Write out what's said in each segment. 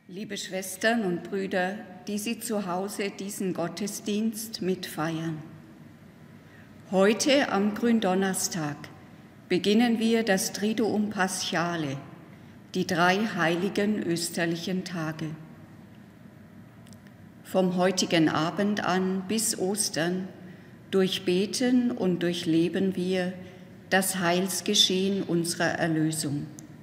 Liebe Schwestern und Brüder, die Sie zu Hause diesen Gottesdienst mitfeiern. Heute am Gründonnerstag beginnen wir das Triduum Paschale, die 3 heiligen österlichen Tage. Vom heutigen Abend an bis Ostern durchbeten und durchleben wir das Heilsgeschehen unserer Erlösung.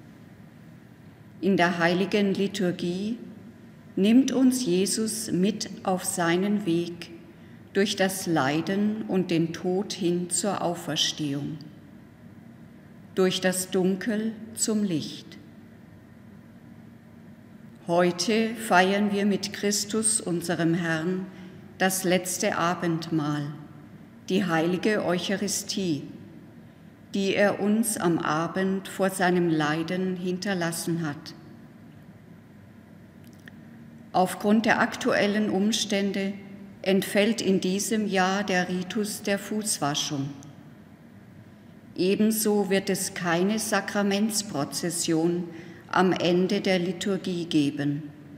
In der heiligen Liturgie nimmt uns Jesus mit auf seinen Weg durch das Leiden und den Tod hin zur Auferstehung, durch das Dunkel zum Licht. Heute feiern wir mit Christus, unserem Herrn, das letzte Abendmahl, die heilige Eucharistie, die er uns am Abend vor seinem Leiden hinterlassen hat. Aufgrund der aktuellen Umstände entfällt in diesem Jahr der Ritus der Fußwaschung. Ebenso wird es keine Sakramentsprozession am Ende der Liturgie geben.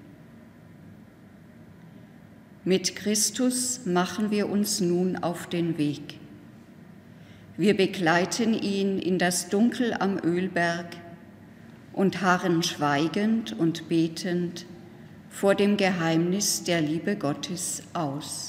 Mit Christus machen wir uns nun auf den Weg. Wir begleiten ihn in das Dunkel am Ölberg und harren schweigend und betend vor dem Geheimnis der Liebe Gottes aus.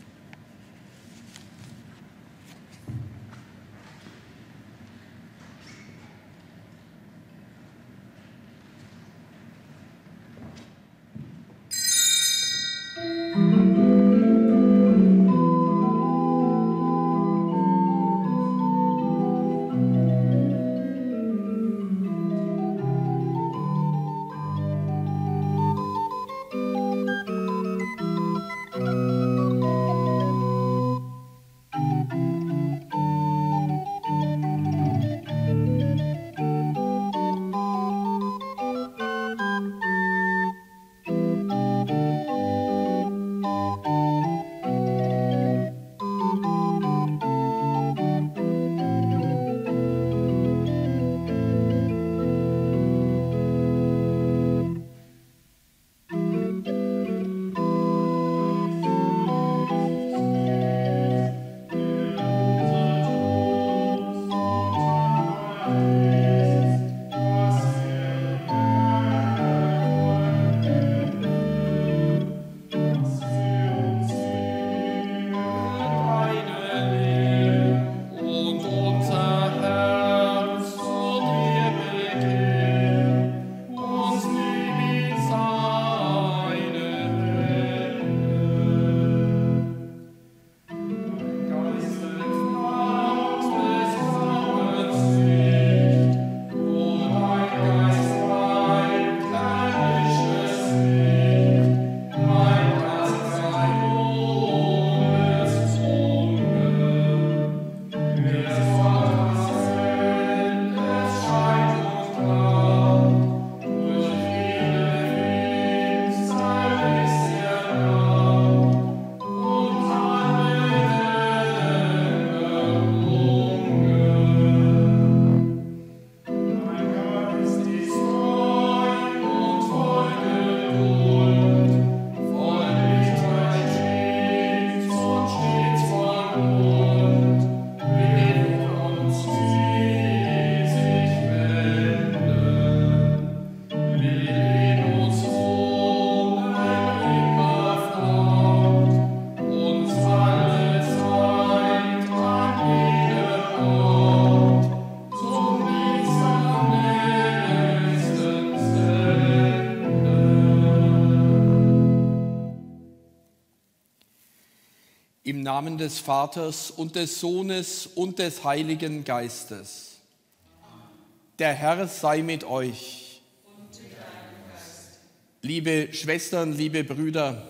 Im Namen des Vaters und des Sohnes und des Heiligen Geistes. Der Herr sei mit euch. Liebe Schwestern, liebe Brüder,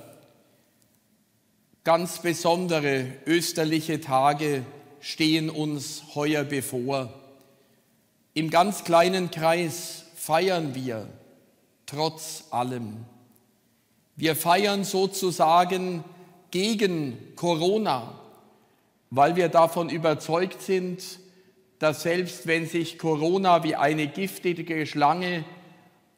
ganz besondere österliche Tage stehen uns heuer bevor. Im ganz kleinen Kreis feiern wir trotz allem. Wir feiern sozusagen gegen Corona, weil wir davon überzeugt sind, dass selbst wenn sich Corona wie eine giftige Schlange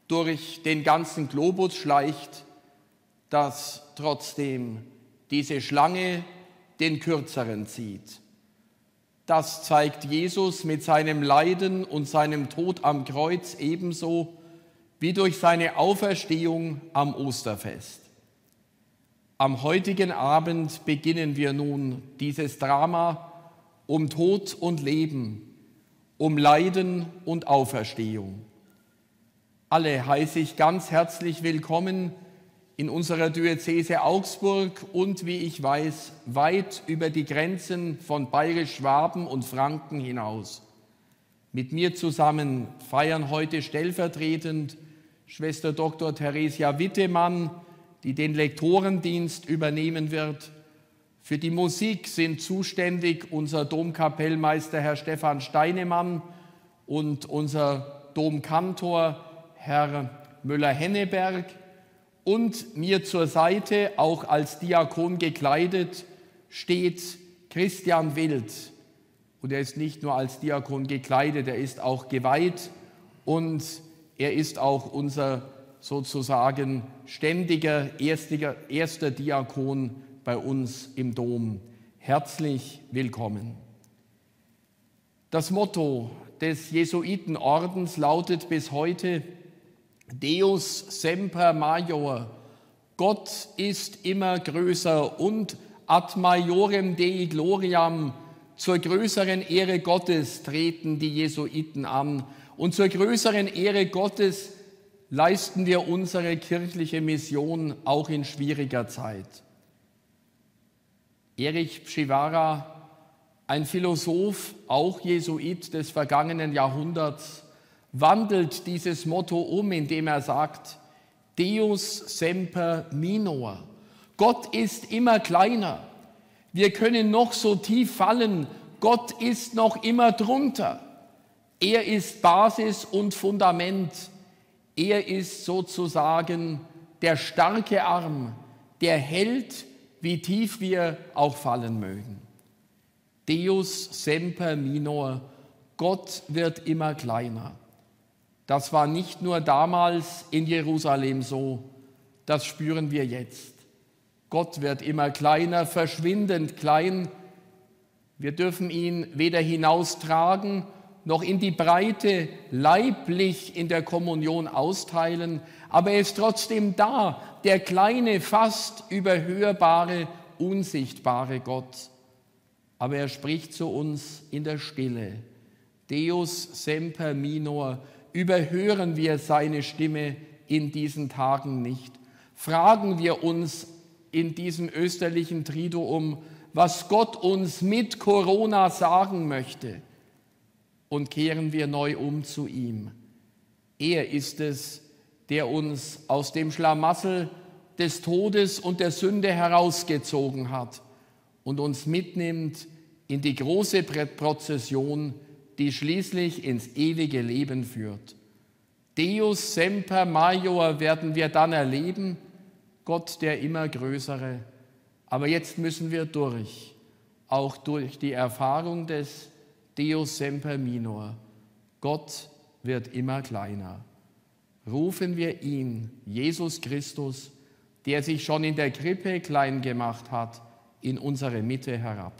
durch den ganzen Globus schleicht, dass trotzdem diese Schlange den Kürzeren zieht. Das zeigt Jesus mit seinem Leiden und seinem Tod am Kreuz ebenso wie durch seine Auferstehung am Osterfest. Am heutigen Abend beginnen wir nun dieses Drama um Tod und Leben, um Leiden und Auferstehung. Alle heiße ich ganz herzlich willkommen in unserer Diözese Augsburg und, wie ich weiß, weit über die Grenzen von Bayerisch-Schwaben und Franken hinaus. Mit mir zusammen feiern heute stellvertretend Schwester Dr. Theresia Wittemann, die den Lektorendienst übernehmen wird. Für die Musik sind zuständig unser Domkapellmeister Herr Stefan Steinemann und unser Domkantor Herr Müller-Henneberg. Und mir zur Seite, auch als Diakon gekleidet, steht Christian Wild. Und er ist nicht nur als Diakon gekleidet, er ist auch geweiht und er ist auch unser sozusagen ständiger erster Diakon bei uns im Dom. Herzlich willkommen. Das Motto des Jesuitenordens lautet bis heute Deus semper major, Gott ist immer größer und ad maiorem Dei gloriam, zur größeren Ehre Gottes treten die Jesuiten an und zur größeren Ehre Gottes leisten wir unsere kirchliche Mission auch in schwieriger Zeit. Erich Pschivara, ein Philosoph, auch Jesuit des vergangenen Jahrhunderts, wandelt dieses Motto um, indem er sagt, Deus semper minor. Gott ist immer kleiner. Wir können noch so tief fallen, Gott ist noch immer drunter. Er ist Basis und Fundament. Er ist sozusagen der starke Arm, der hält, wie tief wir auch fallen mögen. Deus semper minor. Gott wird immer kleiner. Das war nicht nur damals in Jerusalem so, das spüren wir jetzt. Gott wird immer kleiner, verschwindend klein. Wir dürfen ihn weder hinaustragen, noch in die Breite leiblich in der Kommunion austeilen, aber er ist trotzdem da, der kleine, fast überhörbare, unsichtbare Gott. Aber er spricht zu uns in der Stille. Deus semper minor. Überhören wir seine Stimme in diesen Tagen nicht. Fragen wir uns in diesem österlichen Triduum, was Gott uns mit Corona sagen möchte, und kehren wir neu um zu ihm. Er ist es, der uns aus dem Schlamassel des Todes und der Sünde herausgezogen hat und uns mitnimmt in die große Prozession, die schließlich ins ewige Leben führt. Deus semper major werden wir dann erleben, Gott der immer Größere. Aber jetzt müssen wir durch, auch durch die Erfahrung des Deus semper minor. Gott wird immer kleiner. Rufen wir ihn, Jesus Christus, der sich schon in der Krippe klein gemacht hat, in unsere Mitte herab.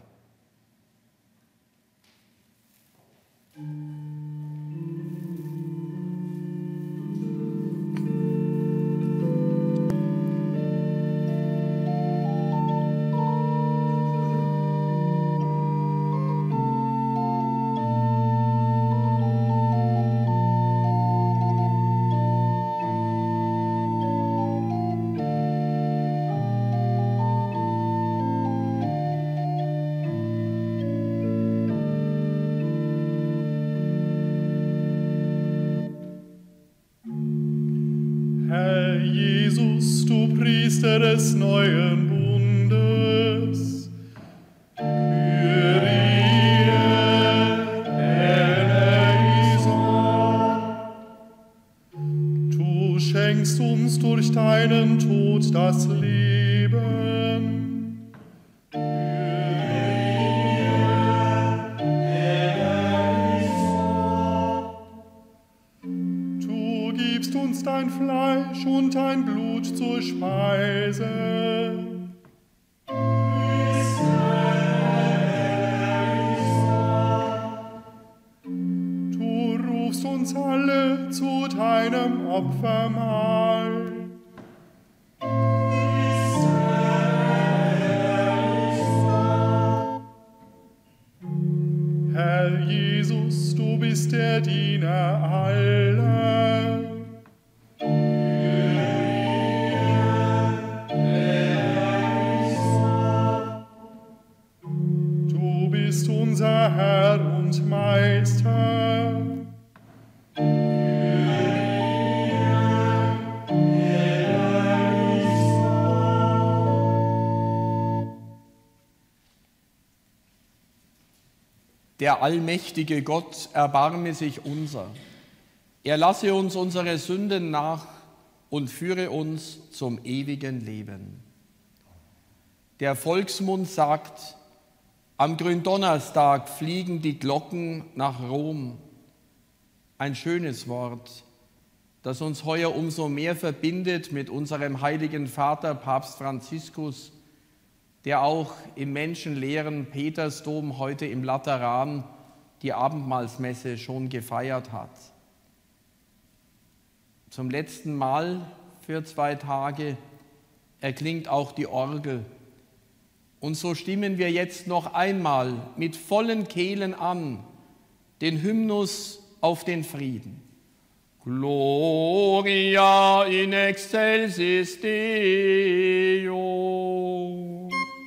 Des neuen Bundes, Kyrie eleison. Du schenkst uns durch deinen Tod das Leben. Kyrie eleison. Du gibst uns uns dein Fleisch und dein Blut zur Speise. Du rufst uns alle zu deinem Opfermahl. Herr Jesus, du bist der Diener aller. Du bist unser Herr und Meister. Der allmächtige Gott erbarme sich unser. Er lasse uns unsere Sünden nach und führe uns zum ewigen Leben. Der Volksmund sagt, am Gründonnerstag fliegen die Glocken nach Rom. Ein schönes Wort, das uns heuer umso mehr verbindet mit unserem heiligen Vater Papst Franziskus, der auch im menschenleeren Petersdom heute im Lateran die Abendmahlsmesse schon gefeiert hat. Zum letzten Mal für 2 Tage erklingt auch die Orgel. Und so stimmen wir jetzt noch einmal mit vollen Kehlen an den Hymnus auf den Frieden. Gloria in excelsis Deo.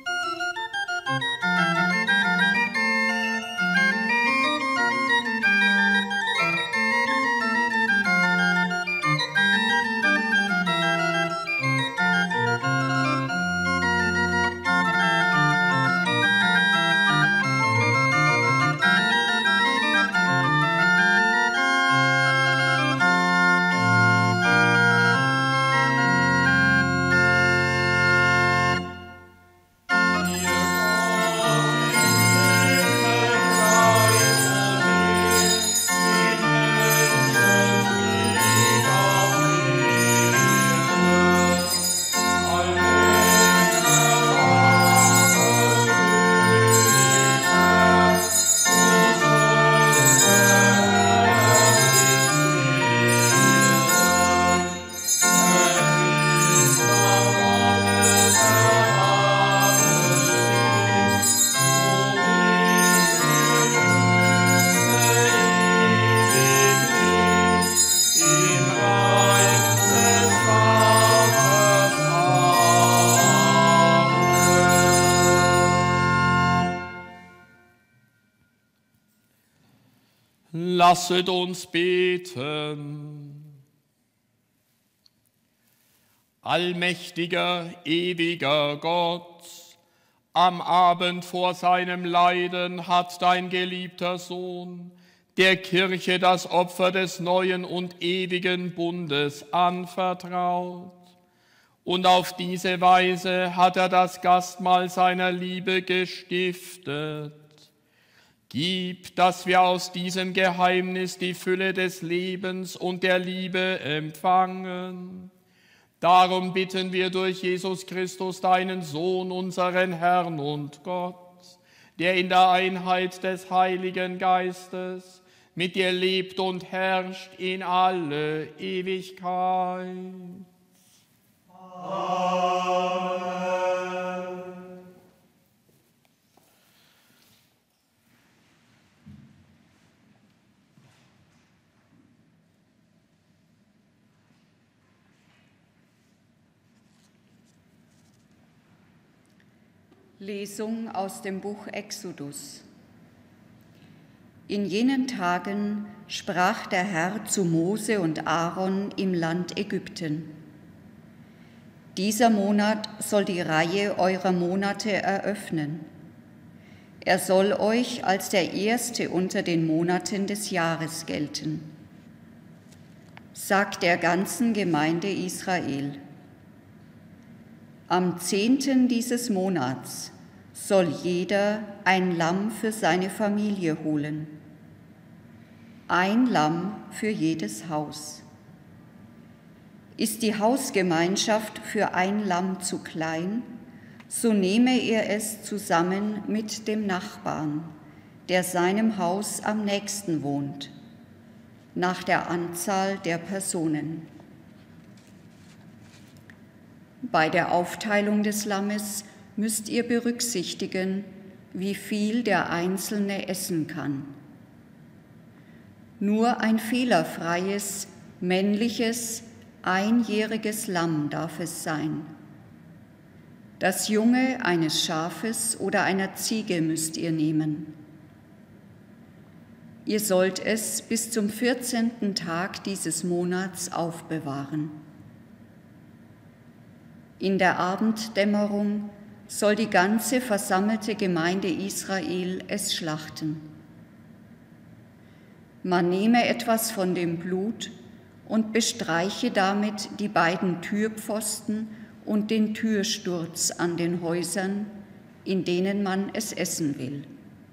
Lasset uns beten. Allmächtiger, ewiger Gott, am Abend vor seinem Leiden hat dein geliebter Sohn der Kirche das Opfer des neuen und ewigen Bundes anvertraut. Und auf diese Weise hat er das Gastmahl seiner Liebe gestiftet. Gib, dass wir aus diesem Geheimnis die Fülle des Lebens und der Liebe empfangen. Darum bitten wir durch Jesus Christus, deinen Sohn, unseren Herrn und Gott, der in der Einheit des Heiligen Geistes mit dir lebt und herrscht in alle Ewigkeit. Amen. Lesung aus dem Buch Exodus. In jenen Tagen sprach der Herr zu Mose und Aaron im Land Ägypten: Dieser Monat soll die Reihe eurer Monate eröffnen. Er soll euch als der erste unter den Monaten des Jahres gelten. Sagt der ganzen Gemeinde Israel: Am 10. dieses Monats soll jeder ein Lamm für seine Familie holen. 1 Lamm für jedes Haus. Ist die Hausgemeinschaft für ein Lamm zu klein, so nehme er es zusammen mit dem Nachbarn, der seinem Haus am nächsten wohnt, nach der Anzahl der Personen. Bei der Aufteilung des Lammes müsst ihr berücksichtigen, wie viel der Einzelne essen kann. Nur ein fehlerfreies, männliches, einjähriges Lamm darf es sein. Das Junge eines Schafes oder einer Ziege müsst ihr nehmen. Ihr sollt es bis zum 14. Tag dieses Monats aufbewahren. In der Abenddämmerung soll die ganze versammelte Gemeinde Israel es schlachten. Man nehme etwas von dem Blut und bestreiche damit die beiden Türpfosten und den Türsturz an den Häusern, in denen man es essen will.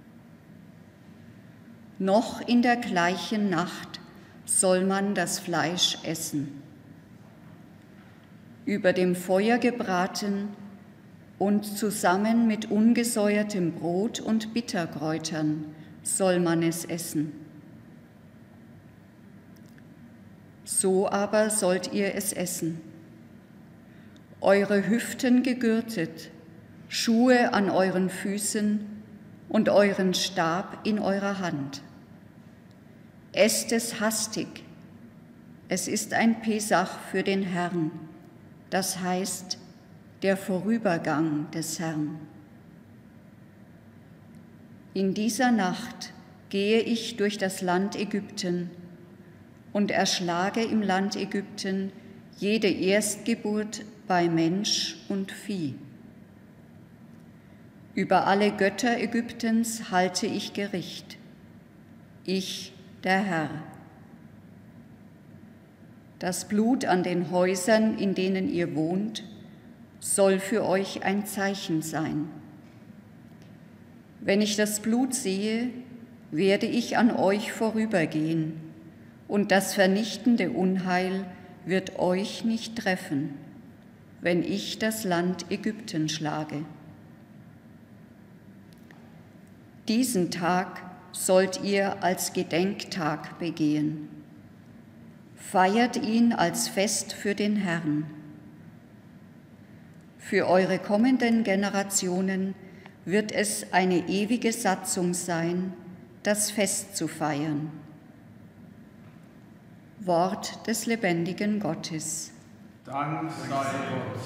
Noch in der gleichen Nacht soll man das Fleisch essen. Über dem Feuer gebraten und zusammen mit ungesäuertem Brot und Bitterkräutern soll man es essen. So aber sollt ihr es essen. Eure Hüften gegürtet, Schuhe an euren Füßen und euren Stab in eurer Hand. Esst es hastig. Es ist ein Pesach für den Herrn, das heißt der Vorübergang des Herrn. In dieser Nacht gehe ich durch das Land Ägypten und erschlage im Land Ägypten jede Erstgeburt bei Mensch und Vieh. Über alle Götter Ägyptens halte ich Gericht. Ich, der Herr. Das Blut an den Häusern, in denen ihr wohnt, soll für euch ein Zeichen sein. Wenn ich das Blut sehe, werde ich an euch vorübergehen, und das vernichtende Unheil wird euch nicht treffen, wenn ich das Land Ägypten schlage. Diesen Tag sollt ihr als Gedenktag begehen. Feiert ihn als Fest für den Herrn. Für eure kommenden Generationen wird es eine ewige Satzung sein, das Fest zu feiern. Wort des lebendigen Gottes. Dank sei Gott.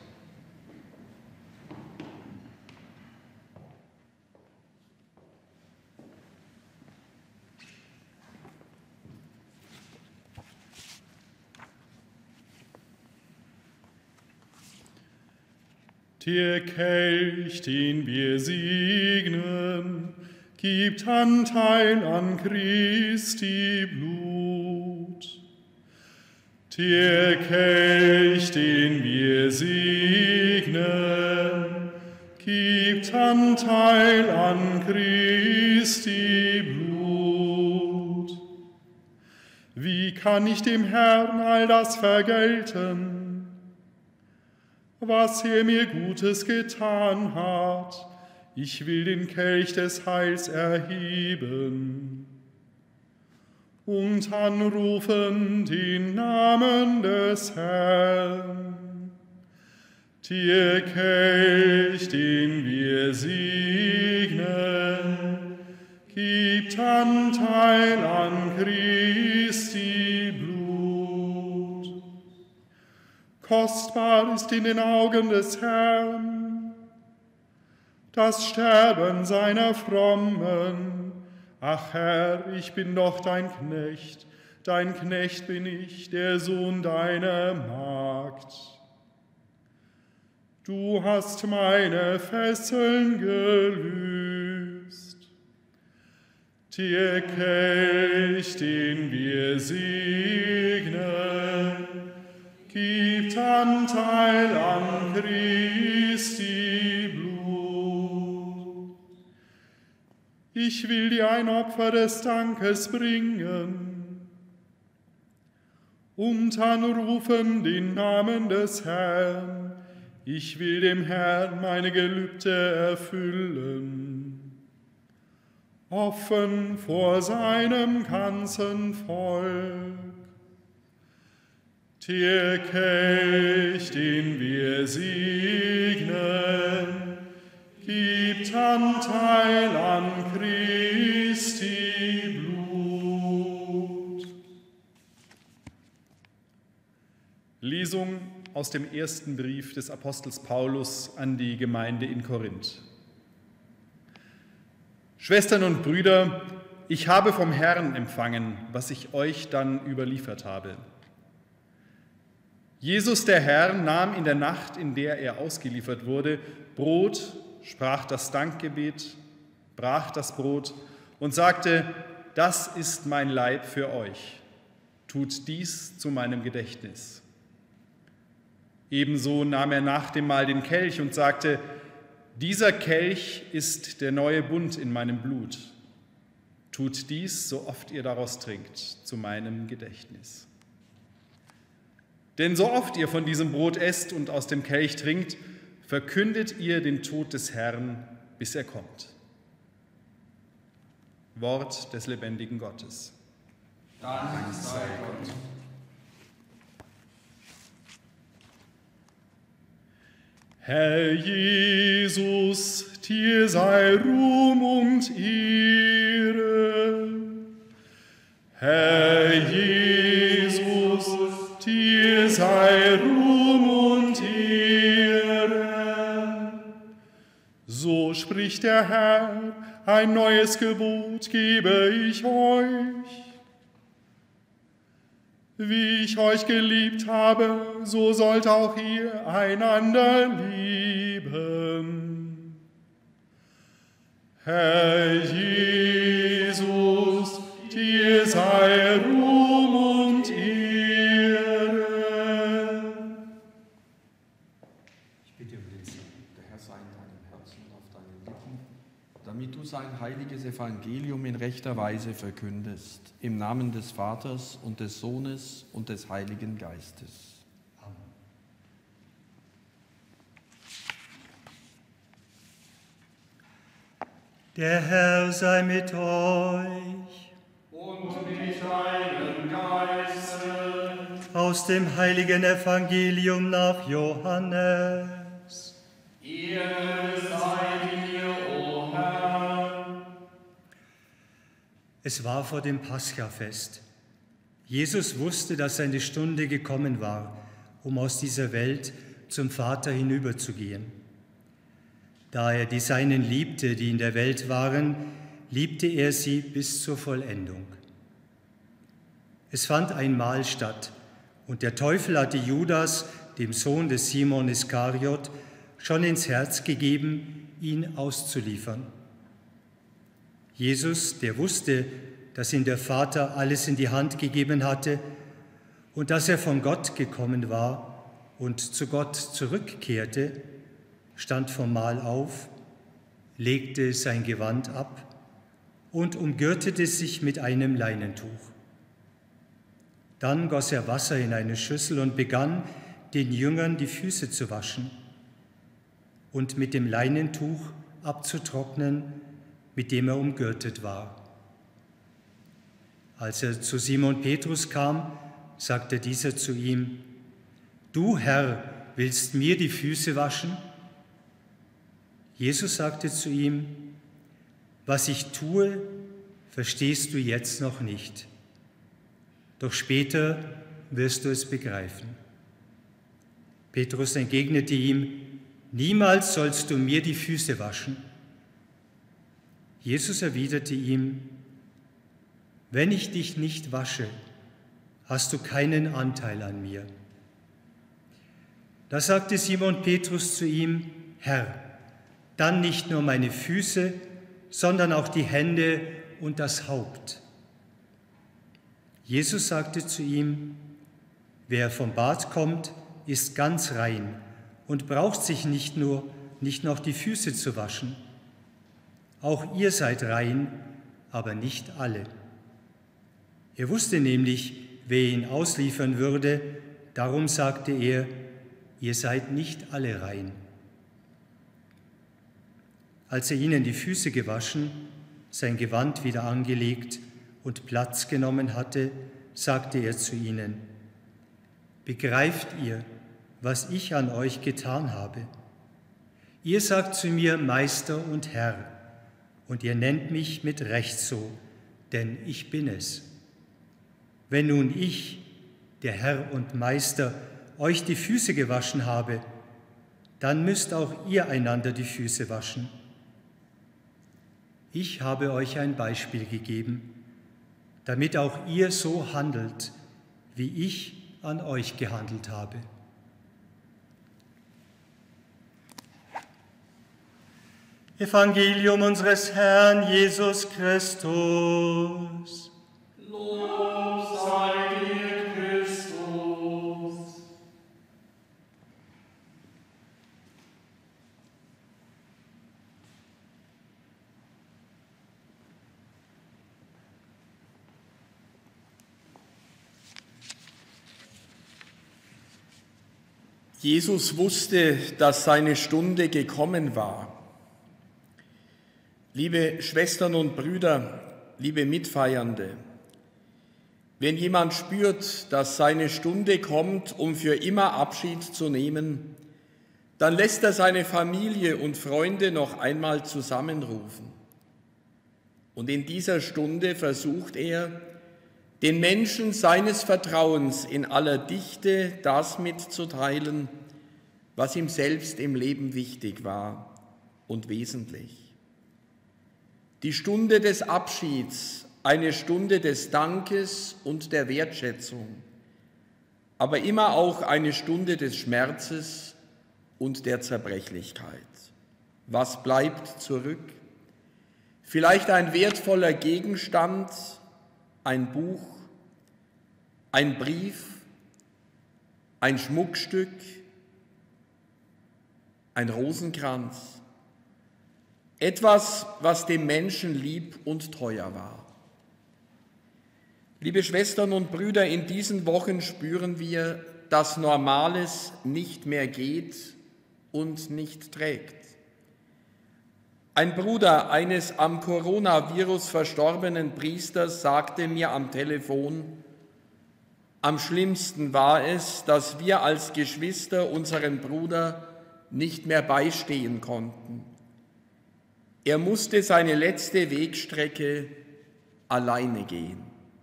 Der Kelch, den wir segnen, gibt Anteil an Christi Blut. Der Kelch, den wir segnen, gibt Anteil an Christi Blut. Wie kann ich dem Herrn all das vergelten, was er mir Gutes getan hat? Ich will den Kelch des Heils erheben und anrufen den Namen des Herrn. Der Kelch, den wir segnen, gibt Anteil an Christi Blut. Kostbar ist in den Augen des Herrn das Sterben seiner Frommen. Ach Herr, ich bin doch dein Knecht bin ich, der Sohn deiner Magd. Du hast meine Fesseln gelöst. Der Kelch, den wir segnen, gibt Anteil an Christi Blut. Ich will dir ein Opfer des Dankes bringen und anrufen den Namen des Herrn. Ich will dem Herrn meine Gelübde erfüllen. Offen vor seinem ganzen Volk. Der Kelch, den wir segnen, gibt Anteil an Christi Blut. Lesung aus dem ersten Brief des Apostels Paulus an die Gemeinde in Korinth. Schwestern und Brüder, ich habe vom Herrn empfangen, was ich euch dann überliefert habe. Jesus, der Herr, nahm in der Nacht, in der er ausgeliefert wurde, Brot, sprach das Dankgebet, brach das Brot und sagte, das ist mein Leib für euch. Tut dies zu meinem Gedächtnis. Ebenso nahm er nach dem Mahl den Kelch und sagte, dieser Kelch ist der neue Bund in meinem Blut. Tut dies, so oft ihr daraus trinkt, zu meinem Gedächtnis. Denn so oft ihr von diesem Brot esst und aus dem Kelch trinkt, verkündet ihr den Tod des Herrn, bis er kommt. Wort des lebendigen Gottes. Dank sei Gott. Herr Jesus, dir sei Ruhm und Ehre. Herr Jesus, dir sei Ruhm und Ehre. So spricht der Herr, ein neues Gebot gebe ich euch. Wie ich euch geliebt habe, so sollt auch ihr einander lieben. Herr Jesus, dir sei Ruhm und Ehre. Ich bitte um den Segen. Der Herr sei in deinem Herzen und auf deinen Lippen, damit du sein heiliges Evangelium in rechter Weise verkündest. Im Namen des Vaters und des Sohnes und des Heiligen Geistes. Amen. Der Herr sei mit euch. Und mit deinem Geiste. Aus dem heiligen Evangelium nach Johannes. Ehre sei dir, o Herr. Es war vor dem Paschafest. Jesus wusste, dass seine Stunde gekommen war, um aus dieser Welt zum Vater hinüberzugehen. Da er die Seinen liebte, die in der Welt waren, liebte er sie bis zur Vollendung. Es fand ein Mahl statt, und der Teufel hatte Judas, dem Sohn des Simon Iskariot, schon ins Herz gegeben, ihn auszuliefern. Jesus, der wusste, dass ihm der Vater alles in die Hand gegeben hatte und dass er von Gott gekommen war und zu Gott zurückkehrte, stand vom Mahl auf, legte sein Gewand ab und umgürtete sich mit einem Leinentuch. Dann goss er Wasser in eine Schüssel und begann, den Jüngern die Füße zu waschen und mit dem Leinentuch abzutrocknen, mit dem er umgürtet war. Als er zu Simon Petrus kam, sagte dieser zu ihm, »Du, Herr, willst mir die Füße waschen?« Jesus sagte zu ihm, »Was ich tue, verstehst du jetzt noch nicht. Doch später wirst du es begreifen.« Petrus entgegnete ihm, »Niemals sollst du mir die Füße waschen.« Jesus erwiderte ihm, »Wenn ich dich nicht wasche, hast du keinen Anteil an mir.« Da sagte Simon Petrus zu ihm, »Herr, dann nicht nur meine Füße, sondern auch die Hände und das Haupt.« Jesus sagte zu ihm, »Wer vom Bad kommt, ist ganz rein und braucht sich nicht noch die Füße zu waschen. Auch ihr seid rein, aber nicht alle.« Er wusste nämlich, wer ihn ausliefern würde. Darum sagte er, ihr seid nicht alle rein. Als er ihnen die Füße gewaschen, sein Gewand wieder angelegt und Platz genommen hatte, sagte er zu ihnen, begreift ihr, was ich an euch getan habe? Ihr sagt zu mir Meister und Herr, und ihr nennt mich mit Recht so, denn ich bin es. Wenn nun ich, der Herr und Meister, euch die Füße gewaschen habe, dann müsst auch ihr einander die Füße waschen. Ich habe euch ein Beispiel gegeben, damit auch ihr so handelt, wie ich an euch gehandelt habe. Evangelium unseres Herrn Jesus Christus. Lob sei dir, Christus. Jesus wusste, dass seine Stunde gekommen war. Liebe Schwestern und Brüder, liebe Mitfeiernde, wenn jemand spürt, dass seine Stunde kommt, um für immer Abschied zu nehmen, dann lässt er seine Familie und Freunde noch einmal zusammenrufen. Und in dieser Stunde versucht er, den Menschen seines Vertrauens in aller Dichte das mitzuteilen, was ihm selbst im Leben wichtig war und wesentlich. Die Stunde des Abschieds, eine Stunde des Dankes und der Wertschätzung, aber immer auch eine Stunde des Schmerzes und der Zerbrechlichkeit. Was bleibt zurück? Vielleicht ein wertvoller Gegenstand, ein Buch, ein Brief, ein Schmuckstück, ein Rosenkranz. Etwas, was dem Menschen lieb und teuer war. Liebe Schwestern und Brüder, in diesen Wochen spüren wir, dass Normales nicht mehr geht und nicht trägt. Ein Bruder eines am Coronavirus verstorbenen Priesters sagte mir am Telefon, am schlimmsten war es, dass wir als Geschwister unseren Bruder nicht mehr beistehen konnten. Er musste seine letzte Wegstrecke alleine gehen.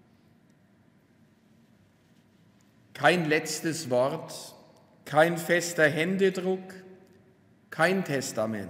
Kein letztes Wort, kein fester Händedruck, kein Testament.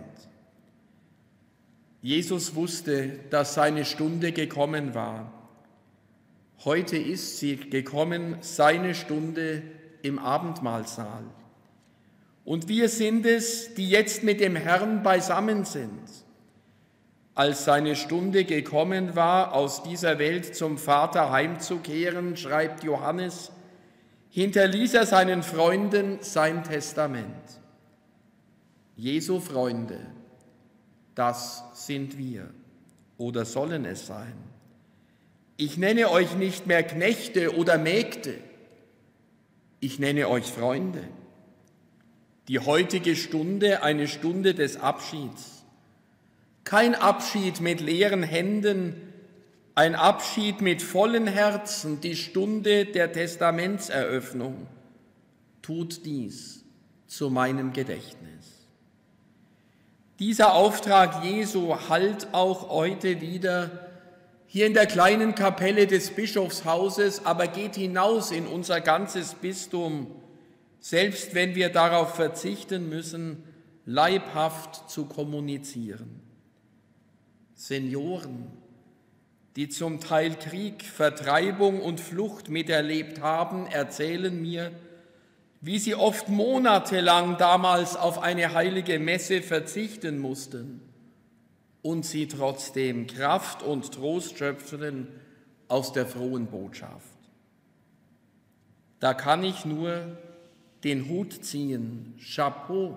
Jesus wusste, dass seine Stunde gekommen war. Heute ist sie gekommen, seine Stunde im Abendmahlsaal. Und wir sind es, die jetzt mit dem Herrn beisammen sind. Als seine Stunde gekommen war, aus dieser Welt zum Vater heimzukehren, schreibt Johannes, hinterließ er seinen Freunden sein Testament. Jesu Freunde, das sind wir oder sollen es sein. Ich nenne euch nicht mehr Knechte oder Mägde, ich nenne euch Freunde. Die heutige Stunde, eine Stunde des Abschieds. Kein Abschied mit leeren Händen, ein Abschied mit vollen Herzen, die Stunde der Testamentseröffnung. Tut dies zu meinem Gedächtnis. Dieser Auftrag Jesu hallt auch heute wieder hier in der kleinen Kapelle des Bischofshauses, aber geht hinaus in unser ganzes Bistum, selbst wenn wir darauf verzichten müssen, leibhaft zu kommunizieren. Senioren, die zum Teil Krieg, Vertreibung und Flucht miterlebt haben, erzählen mir, wie sie oft monatelang damals auf eine heilige Messe verzichten mussten und sie trotzdem Kraft und Trost schöpften aus der frohen Botschaft. Da kann ich nur den Hut ziehen, Chapeau.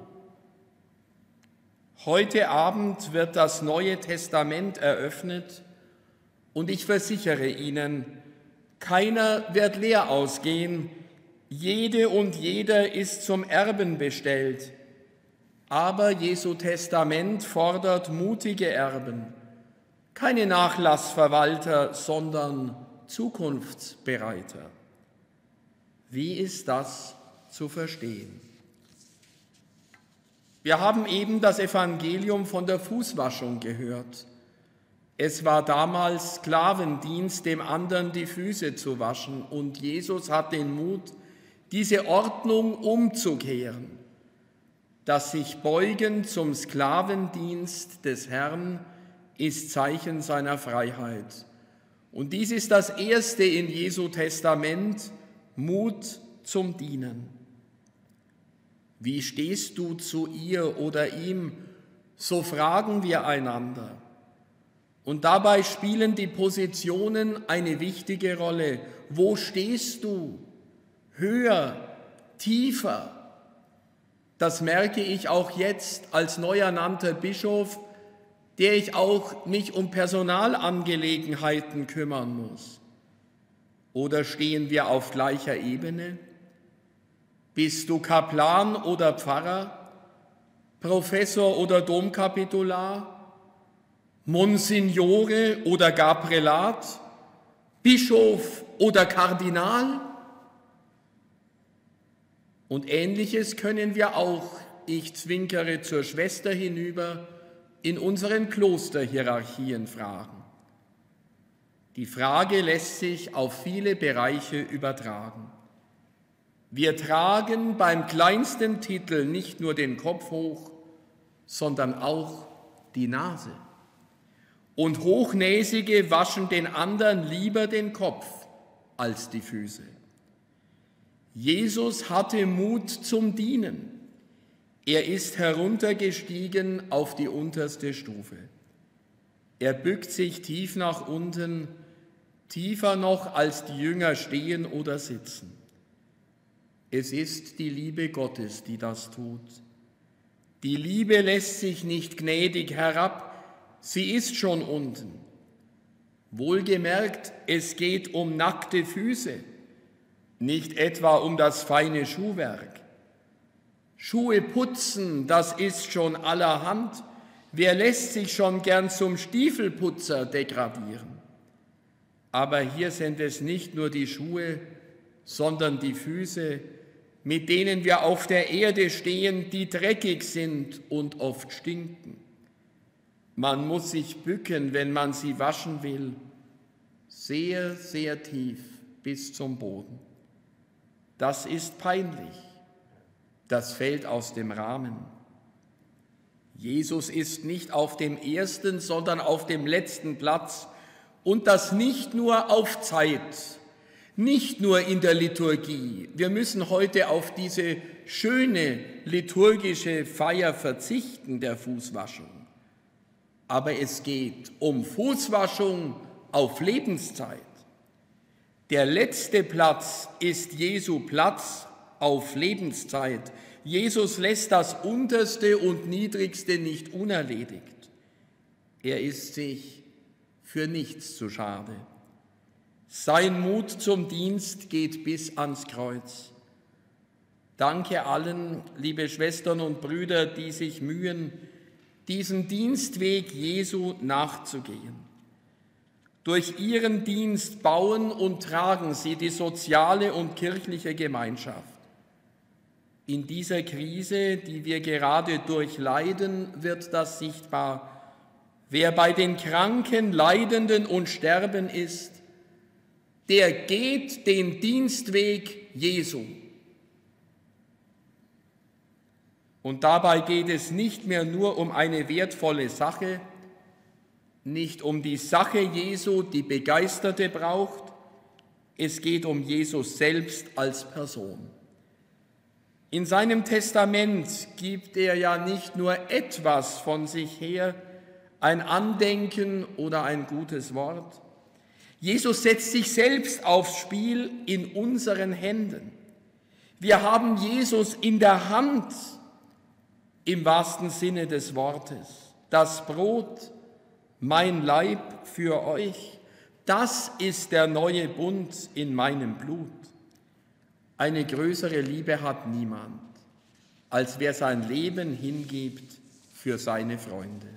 Heute Abend wird das Neue Testament eröffnet und ich versichere Ihnen, Keiner wird leer ausgehen, jede und jeder ist zum Erben bestellt. Aber Jesu Testament fordert mutige Erben, keine Nachlassverwalter, sondern Zukunftsbereiter. Wie ist das zu verstehen? Wir haben eben das Evangelium von der Fußwaschung gehört. Es war damals Sklavendienst, dem anderen die Füße zu waschen, und Jesus hat den Mut, diese Ordnung umzukehren. Das sich Beugen zum Sklavendienst des Herrn ist Zeichen seiner Freiheit. Und dies ist das Erste in Jesu Testament, Mut zum Dienen. Wie stehst du zu ihr oder ihm? So fragen wir einander. Und dabei spielen die Positionen eine wichtige Rolle. Wo stehst du? Höher, tiefer? Das merke ich auch jetzt als neu ernannter Bischof, der ich auch mich um Personalangelegenheiten kümmern muss. Oder stehen wir auf gleicher Ebene? Bist du Kaplan oder Pfarrer, Professor oder Domkapitular, Monsignore oder gar Prälat, Bischof oder Kardinal? Und Ähnliches können wir auch, ich zwinkere zur Schwester hinüber, in unseren Klosterhierarchien fragen. Die Frage lässt sich auf viele Bereiche übertragen. Wir tragen beim kleinsten Titel nicht nur den Kopf hoch, sondern auch die Nase. Und Hochnäsige waschen den anderen lieber den Kopf als die Füße. Jesus hatte Mut zum Dienen. Er ist heruntergestiegen auf die unterste Stufe. Er bückt sich tief nach unten, tiefer noch als die Jünger stehen oder sitzen. Es ist die Liebe Gottes, die das tut. Die Liebe lässt sich nicht gnädig herab, sie ist schon unten. Wohlgemerkt, es geht um nackte Füße, nicht etwa um das feine Schuhwerk. Schuhe putzen, das ist schon allerhand. Wer lässt sich schon gern zum Stiefelputzer degradieren? Aber hier sind es nicht nur die Schuhe, sondern die Füße, mit denen wir auf der Erde stehen, die dreckig sind und oft stinken. Man muss sich bücken, wenn man sie waschen will, sehr, sehr tief bis zum Boden. Das ist peinlich, das fällt aus dem Rahmen. Jesus ist nicht auf dem ersten, sondern auf dem letzten Platz, und das nicht nur auf Zeit, nicht nur in der Liturgie. Wir müssen heute auf diese schöne liturgische Feier verzichten, der Fußwaschung. Aber es geht um Fußwaschung auf Lebenszeit. Der letzte Platz ist Jesu Platz auf Lebenszeit. Jesus lässt das Unterste und Niedrigste nicht unerledigt. Er ist sich für nichts zu schade. Sein Mut zum Dienst geht bis ans Kreuz. Danke allen, liebe Schwestern und Brüder, die sich mühen, diesen Dienstweg Jesu nachzugehen. Durch ihren Dienst bauen und tragen sie die soziale und kirchliche Gemeinschaft. In dieser Krise, die wir gerade durchleiden, wird das sichtbar. Wer bei den Kranken, Leidenden und Sterben ist, der geht den Dienstweg Jesu. Und dabei geht es nicht mehr nur um eine wertvolle Sache, nicht um die Sache Jesu, die Begeisterte braucht, es geht um Jesus selbst als Person. In seinem Testament gibt er ja nicht nur etwas von sich her, ein Andenken oder ein gutes Wort. Jesus setzt sich selbst aufs Spiel in unseren Händen. Wir haben Jesus in der Hand, im wahrsten Sinne des Wortes. Das Brot, mein Leib für euch, Das ist der neue Bund in meinem Blut. Eine größere Liebe hat niemand, als wer sein Leben hingibt für seine Freunde.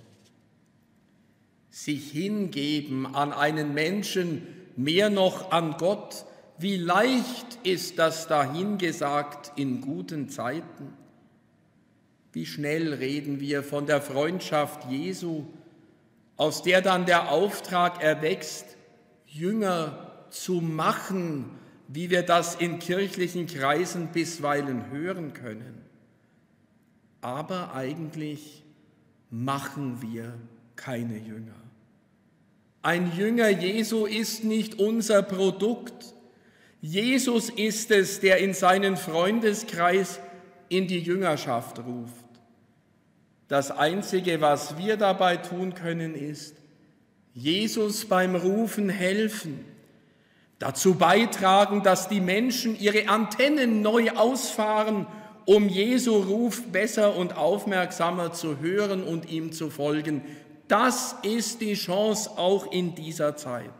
Sich hingeben an einen Menschen, mehr noch an Gott, wie leicht ist das dahingesagt in guten Zeiten. Wie schnell reden wir von der Freundschaft Jesu, aus der dann der Auftrag erwächst, Jünger zu machen, wie wir das in kirchlichen Kreisen bisweilen hören können. Aber eigentlich machen wir keine Jünger. Ein Jünger Jesu ist nicht unser Produkt. Jesus ist es, der in seinen Freundeskreis in die Jüngerschaft ruft. Das Einzige, was wir dabei tun können, ist, Jesus beim Rufen helfen, dazu beitragen, dass die Menschen ihre Antennen neu ausfahren, um Jesu Ruf besser und aufmerksamer zu hören und ihm zu folgen. Das ist die Chance auch in dieser Zeit.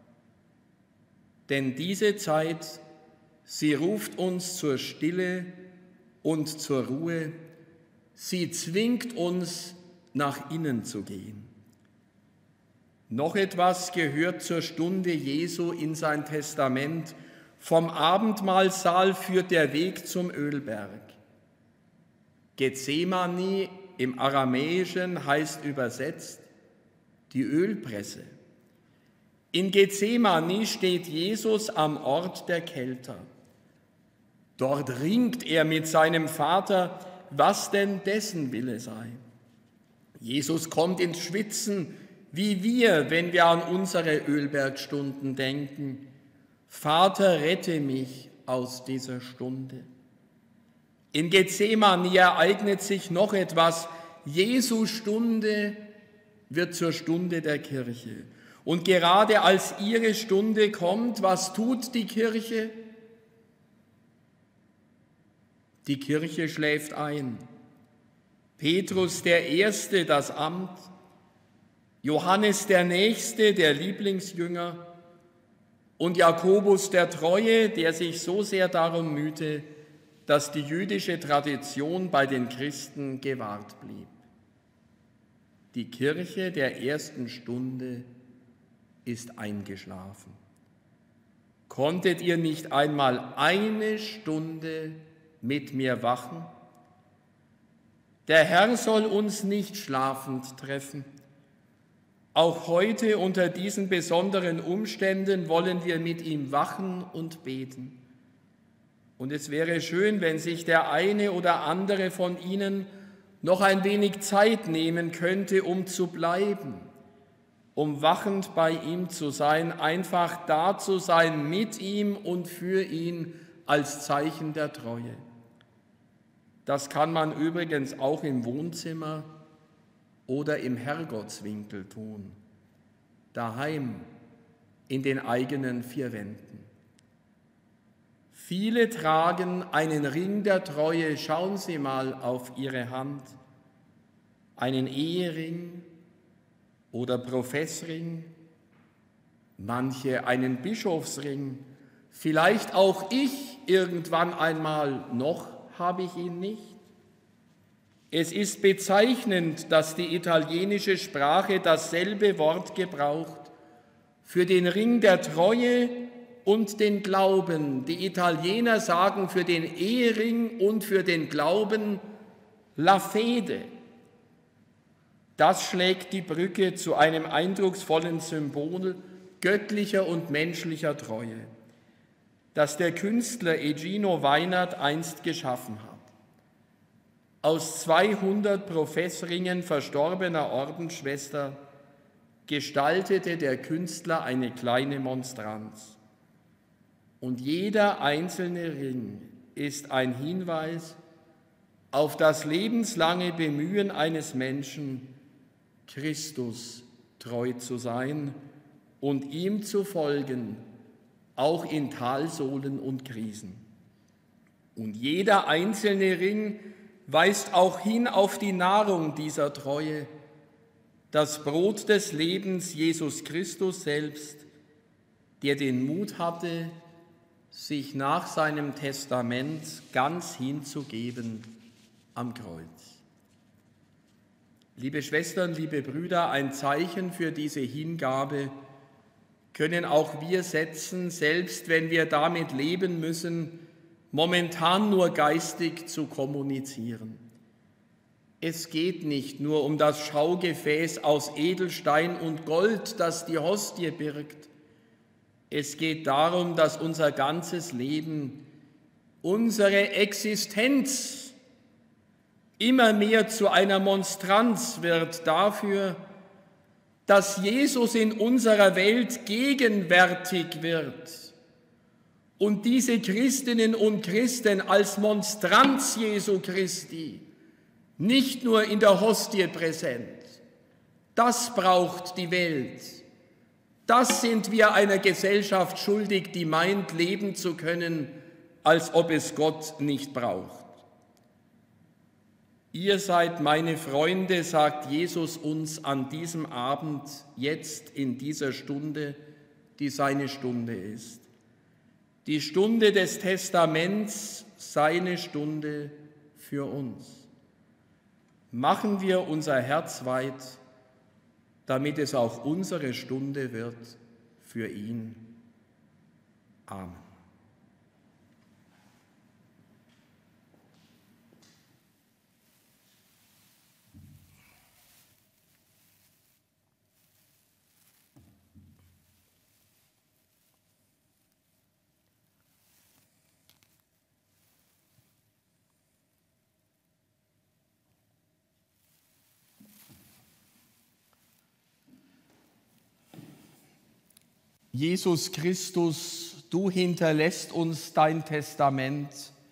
Denn diese Zeit, sie ruft uns zur Stille und zur Ruhe. Sie zwingt uns, nach innen zu gehen. Noch etwas gehört zur Stunde Jesu in sein Testament. Vom Abendmahlsaal führt der Weg zum Ölberg. Gethsemane im Aramäischen heißt übersetzt die Ölpresse. In Gethsemane steht Jesus am Ort der Kelter. Dort ringt er mit seinem Vater, was denn dessen Wille sei. Jesus kommt ins Schwitzen, wie wir, wenn wir an unsere Ölbergstunden denken. Vater, rette mich aus dieser Stunde. In Gethsemane ereignet sich noch etwas. Jesu Stunde wird zur Stunde der Kirche. Und gerade als ihre Stunde kommt, was tut die Kirche? Die Kirche schläft ein. Petrus der Erste das Amt, Johannes der Nächste, der Lieblingsjünger und Jakobus der Treue, der sich so sehr darum mühte, dass die jüdische Tradition bei den Christen gewahrt blieb. Die Kirche der ersten Stunde ist eingeschlafen. Konntet ihr nicht einmal eine Stunde mit mir wachen? Der Herr soll uns nicht schlafend treffen. Auch heute unter diesen besonderen Umständen wollen wir mit ihm wachen und beten. Und es wäre schön, wenn sich der eine oder andere von Ihnen noch ein wenig Zeit nehmen könnte, um zu bleiben, um wachend bei ihm zu sein, einfach da zu sein mit ihm und für ihn als Zeichen der Treue. Das kann man übrigens auch im Wohnzimmer oder im Herrgottswinkel tun, daheim in den eigenen vier Wänden. Viele tragen einen Ring der Treue, schauen Sie mal auf Ihre Hand, einen Ehering oder Professring, manche einen Bischofsring, vielleicht auch ich irgendwann einmal, noch habe ich ihn nicht. Es ist bezeichnend, dass die italienische Sprache dasselbe Wort gebraucht für den Ring der Treue und den Glauben. Die Italiener sagen für den Ehering und für den Glauben la fede. Das schlägt die Brücke zu einem eindrucksvollen Symbol göttlicher und menschlicher Treue, das der Künstler Egino Weinert einst geschaffen hat. Aus 200 Professringen verstorbener Ordensschwester gestaltete der Künstler eine kleine Monstranz. Und jeder einzelne Ring ist ein Hinweis auf das lebenslange Bemühen eines Menschen, Christus treu zu sein und ihm zu folgen, auch in Talsohlen und Krisen. Und jeder einzelne Ring weist auch hin auf die Nahrung dieser Treue, das Brot des Lebens, Jesus Christus selbst, der den Mut hatte, sich nach seinem Testament ganz hinzugeben am Kreuz. Liebe Schwestern, liebe Brüder, ein Zeichen für diese Hingabe können auch wir setzen, selbst wenn wir damit leben müssen, momentan nur geistig zu kommunizieren. Es geht nicht nur um das Schaugefäß aus Edelstein und Gold, das die Hostie birgt. Es geht darum, dass unser ganzes Leben, unsere Existenz immer mehr zu einer Monstranz wird dafür, dass Jesus in unserer Welt gegenwärtig wird und diese Christinnen und Christen als Monstranz Jesu Christi nicht nur in der Hostie präsent. Das braucht die Welt. Das sind wir einer Gesellschaft schuldig, die meint, leben zu können, als ob es Gott nicht braucht. Ihr seid meine Freunde, sagt Jesus uns an diesem Abend, jetzt in dieser Stunde, die seine Stunde ist. Die Stunde des Testaments, seine Stunde für uns. Machen wir unser Herz weit, damit es auch unsere Stunde wird für ihn. Amen. Jesus Christus, du hinterlässt uns dein Testament.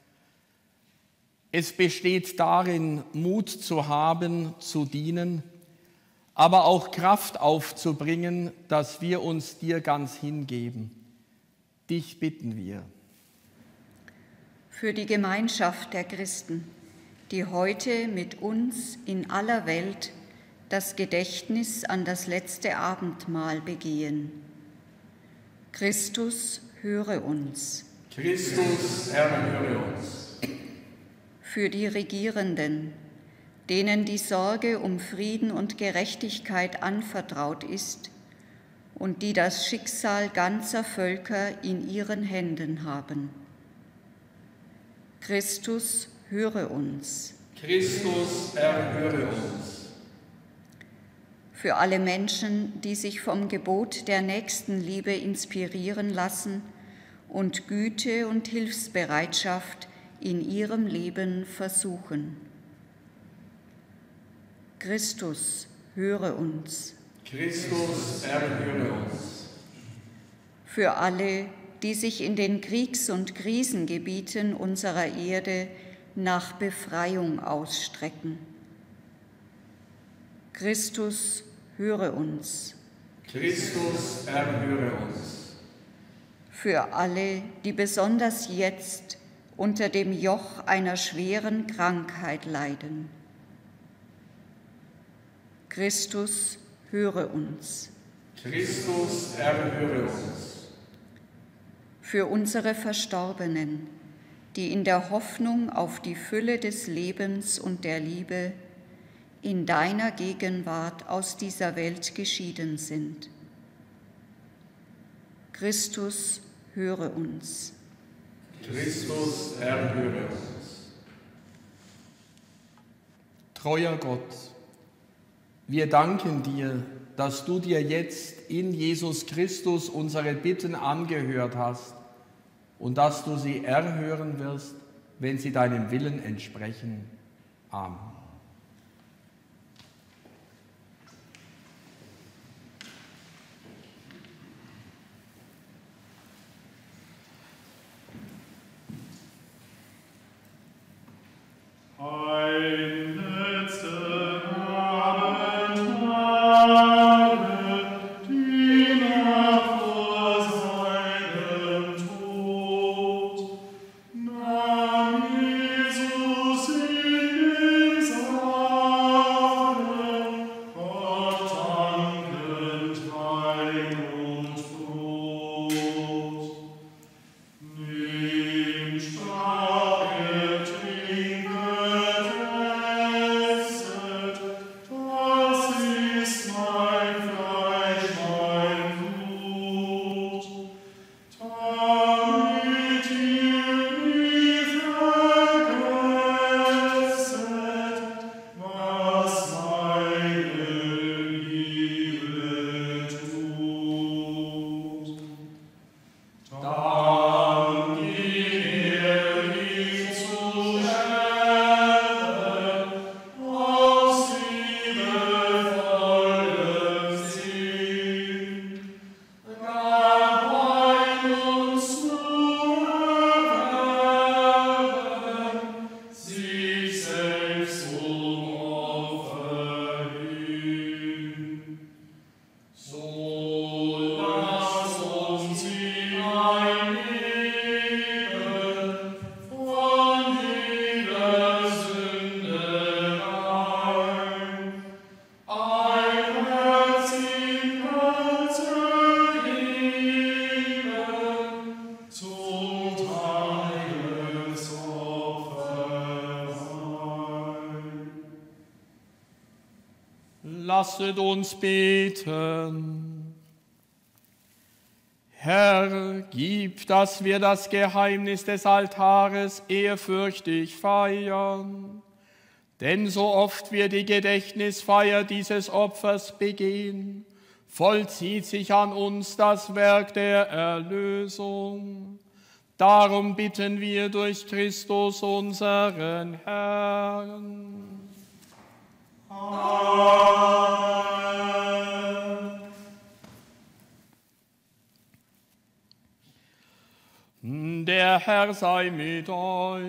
Es besteht darin, Mut zu haben, zu dienen, aber auch Kraft aufzubringen, dass wir uns dir ganz hingeben. Dich bitten wir. Für die Gemeinschaft der Christen, die heute mit uns in aller Welt das Gedächtnis an das letzte Abendmahl begehen. Christus, höre uns. Christus, Herr, höre uns. Für die Regierenden, denen die Sorge um Frieden und Gerechtigkeit anvertraut ist und die das Schicksal ganzer Völker in ihren Händen haben. Christus, höre uns. Christus, Herr, höre uns. Für alle Menschen, die sich vom Gebot der Nächstenliebe inspirieren lassen und Güte und Hilfsbereitschaft in ihrem Leben versuchen. Christus, höre uns. Christus, Herr, höre uns. Für alle, die sich in den Kriegs- und Krisengebieten unserer Erde nach Befreiung ausstrecken. Christus, höre uns. Christus, Herr, höre uns. Für alle, die besonders jetzt unter dem Joch einer schweren Krankheit leiden. Christus, höre uns. Christus, Herr, höre uns. Für unsere Verstorbenen, die in der Hoffnung auf die Fülle des Lebens und der Liebe in deiner Gegenwart aus dieser Welt geschieden sind. Christus, höre uns. Christus, Herr, höre uns. Treuer Gott, wir danken dir, dass du dir jetzt in Jesus Christus unsere Bitten angehört hast und dass du sie erhören wirst, wenn sie deinem Willen entsprechen. Amen. Ein letzten Abend Diener vor seinem Tod, nahm Jesus in Lasset uns beten. Herr, gib, dass wir das Geheimnis des Altares ehrfürchtig feiern. Denn so oft wir die Gedächtnisfeier dieses Opfers begehen, vollzieht sich an uns das Werk der Erlösung. Darum bitten wir durch Christus unseren Herrn. Der Herr sei mit euch.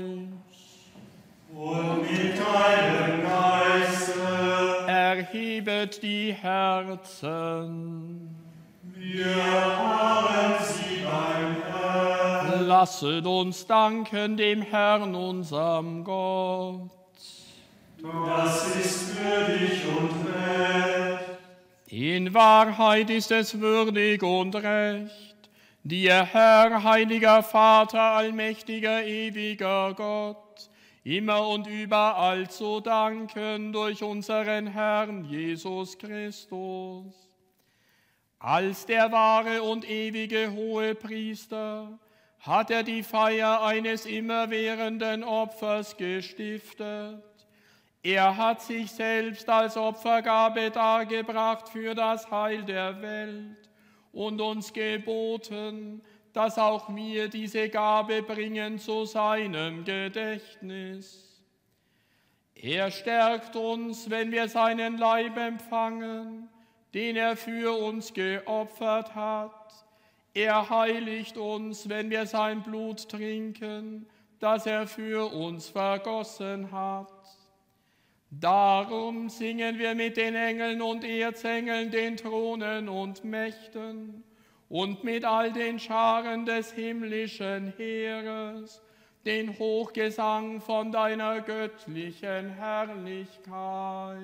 Und mit deinem Geiste. Erhebet die Herzen. Wir haben sie beim Herrn. Lasset uns danken dem Herrn, unserem Gott. Das ist würdig und recht. In Wahrheit ist es würdig und recht, dir, Herr, heiliger Vater, allmächtiger, ewiger Gott, immer und überall zu danken durch unseren Herrn Jesus Christus. Als der wahre und ewige Hohepriester hat er die Feier eines immerwährenden Opfers gestiftet. Er hat sich selbst als Opfergabe dargebracht für das Heil der Welt und uns geboten, dass auch wir diese Gabe bringen zu seinem Gedächtnis. Er stärkt uns, wenn wir seinen Leib empfangen, den er für uns geopfert hat. Er heiligt uns, wenn wir sein Blut trinken, das er für uns vergossen hat. Darum singen wir mit den Engeln und Erzengeln, den Thronen und Mächten und mit all den Scharen des himmlischen Heeres den Hochgesang von deiner göttlichen Herrlichkeit.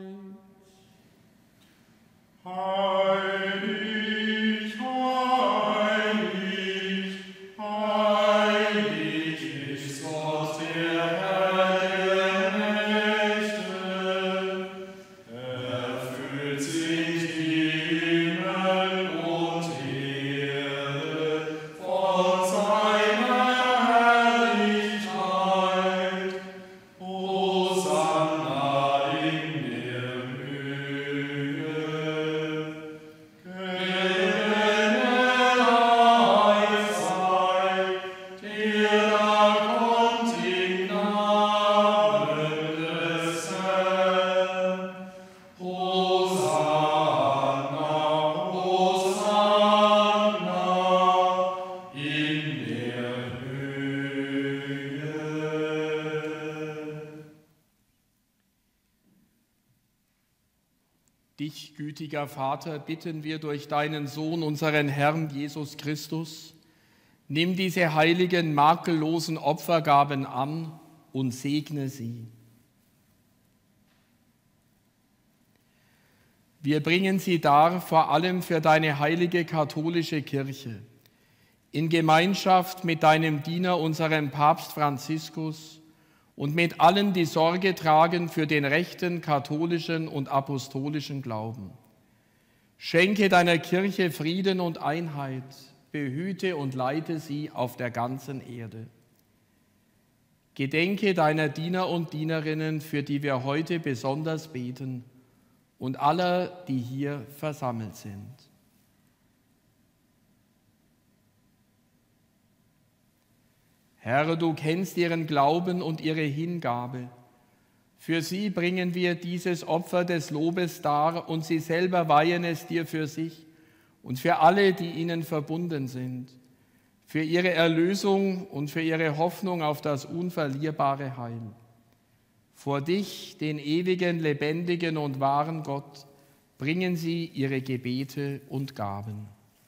Heilig, heilig, heilig ist Gott, der Herr der Mächte. Erfüllt sich die Himmel und Erde von seiner Herrlichkeit. Hosanna in der Höhe. Dich, gütiger Vater, bitten wir durch deinen Sohn, unseren Herrn Jesus Christus, nimm diese heiligen, makellosen Opfergaben an und segne sie. Wir bringen sie dar, vor allem für deine heilige katholische Kirche, in Gemeinschaft mit deinem Diener, unserem Papst Franziskus, und mit allen, die Sorge tragen für den rechten katholischen und apostolischen Glauben. Schenke deiner Kirche Frieden und Einheit, behüte und leite sie auf der ganzen Erde. Gedenke deiner Diener und Dienerinnen, für die wir heute besonders beten, und aller, die hier versammelt sind. Herr, du kennst ihren Glauben und ihre Hingabe. Für sie bringen wir dieses Opfer des Lobes dar und sie selber weihen es dir für sich und für alle, die ihnen verbunden sind, für ihre Erlösung und für ihre Hoffnung auf das unverlierbare Heil. Vor dich, den ewigen, lebendigen und wahren Gott, bringen sie ihre Gebete und Gaben.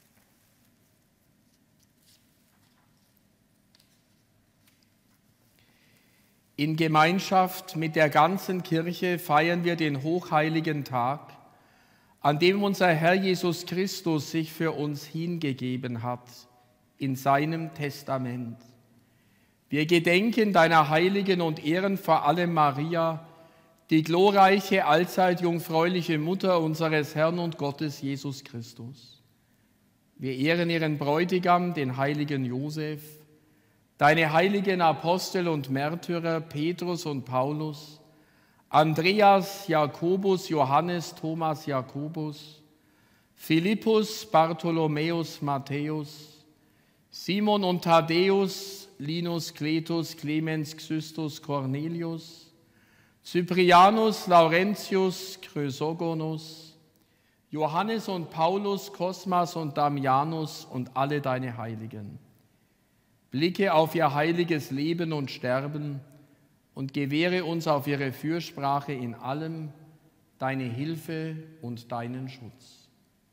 In Gemeinschaft mit der ganzen Kirche feiern wir den hochheiligen Tag, an dem unser Herr Jesus Christus sich für uns hingegeben hat, in seinem Testament. Wir gedenken deiner heiligen und ehren vor allem Maria, die glorreiche, allzeit jungfräuliche Mutter unseres Herrn und Gottes Jesus Christus. Wir ehren ihren Bräutigam, den heiligen Josef, deine heiligen Apostel und Märtyrer Petrus und Paulus, Andreas, Jakobus, Johannes, Thomas, Jakobus, Philippus, Bartholomäus, Matthäus, Simon und Thaddäus, Linus, Cletus, Clemens, Xystus, Cornelius, Cyprianus, Laurentius, Chrysogonus, Johannes und Paulus, Kosmas und Damianus und alle deine Heiligen. Blicke auf ihr heiliges Leben und Sterben und gewähre uns auf ihre Fürsprache in allem deine Hilfe und deinen Schutz.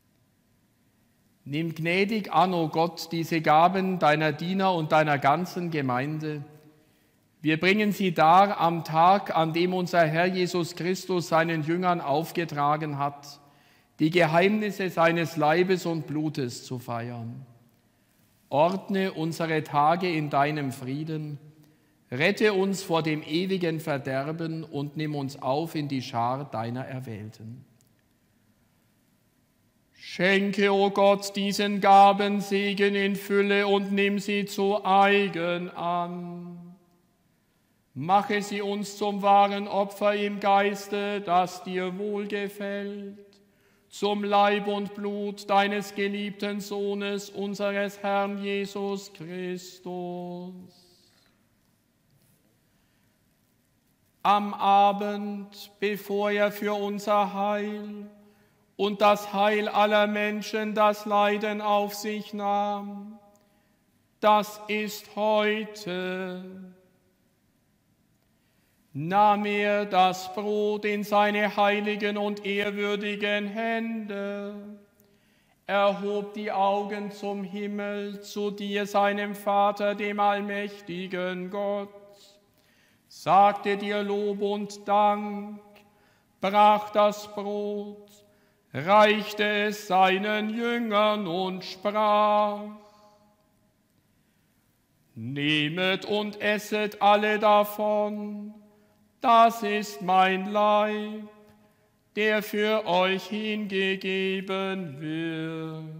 Nimm gnädig an, o Gott, diese Gaben deiner Diener und deiner ganzen Gemeinde. Wir bringen sie dar am Tag, an dem unser Herr Jesus Christus seinen Jüngern aufgetragen hat, die Geheimnisse seines Leibes und Blutes zu feiern. Ordne unsere Tage in deinem Frieden, rette uns vor dem ewigen Verderben und nimm uns auf in die Schar deiner Erwählten. Schenke, o Gott, diesen Gaben Segen in Fülle und nimm sie zu eigen an. Mache sie uns zum wahren Opfer im Geiste, das dir wohlgefällt, zum Leib und Blut deines geliebten Sohnes, unseres Herrn Jesus Christus. Am Abend, bevor er für unser Heil und das Heil aller Menschen das Leiden auf sich nahm, das ist heute, nahm er das Brot in seine heiligen und ehrwürdigen Hände, erhob die Augen zum Himmel, zu dir, seinem Vater, dem allmächtigen Gott, sagte dir Lob und Dank, brach das Brot, reichte es seinen Jüngern und sprach: Nehmet und esset alle davon, das ist mein Leib, der für euch hingegeben wird.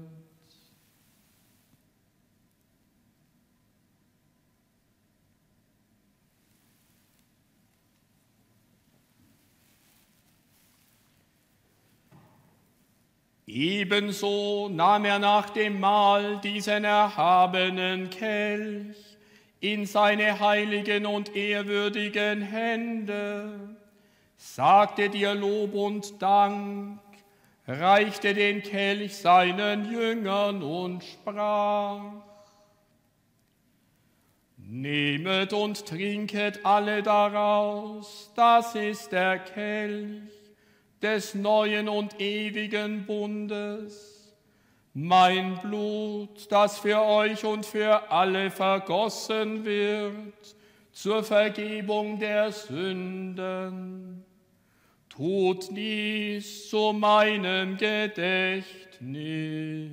Ebenso nahm er nach dem Mahl diesen erhabenen Kelch in seine heiligen und ehrwürdigen Hände, sagte dir Lob und Dank, reichte den Kelch seinen Jüngern und sprach: Nehmet und trinket alle daraus, das ist der Kelch des neuen und ewigen Bundes, mein Blut, das für euch und für alle vergossen wird, zur Vergebung der Sünden. Tut dies zu meinem Gedächtnis.